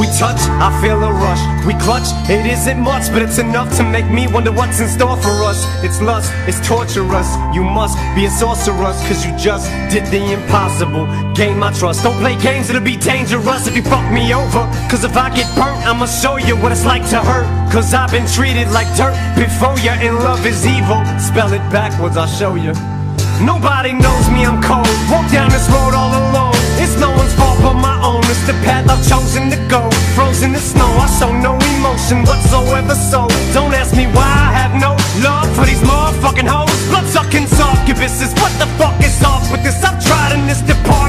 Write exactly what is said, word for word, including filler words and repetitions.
We touch, I feel a rush. We clutch, it isn't much, but it's enough to make me wonder what's in store for us. It's lust, it's torturous. You must be a sorceress, cause you just did the impossible. Gain my trust. Don't play games, it'll be dangerous if you fuck me over. Cause if I get burnt, I'ma show you what it's like to hurt. Cause I've been treated like dirt before you, and love is evil. Spell it backwards, I'll show you. Nobody knows me, I'm cold. Walk down this road all alone. It's no one's fault but my own. It's the path I've chosen to go. Frozen in snow, I show no emotion whatsoever. So don't ask me why I have no love for these motherfucking hoes. Blood-sucking succubuses. What the fuck is off with this? I've tried in this department.